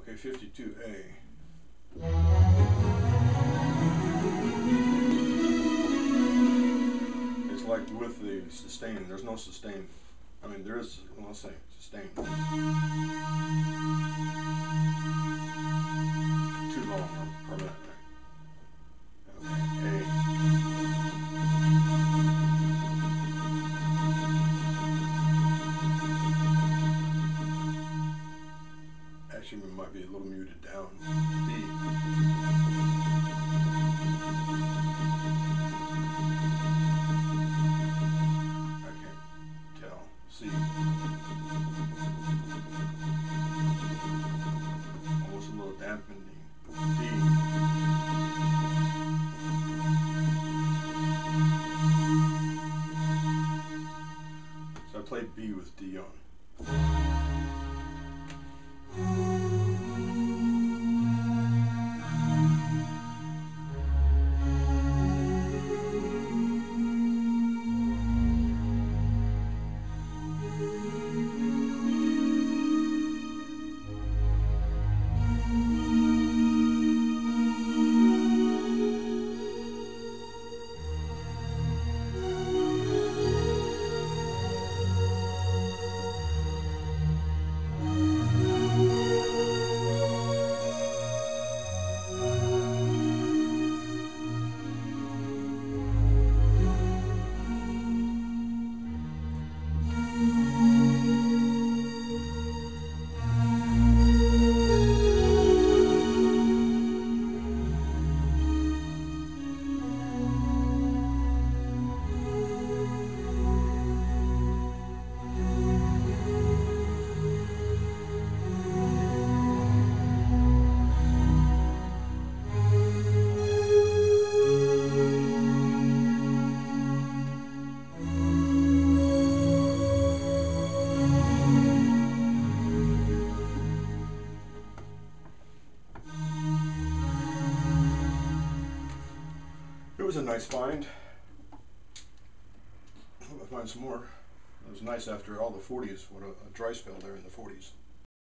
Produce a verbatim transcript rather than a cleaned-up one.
Okay, fifty-two A. It's like with the sustain, there's no sustain. I mean, there is, well, let's say, sustain. Too long per minute, right? Okay, A. Actually, we might be a little muted down. B. C. Almost a little dampening. D. So I played B with D on. It was a nice find. I hope I find some more. It was nice after all the forties. What a, a dry spell there in the forties.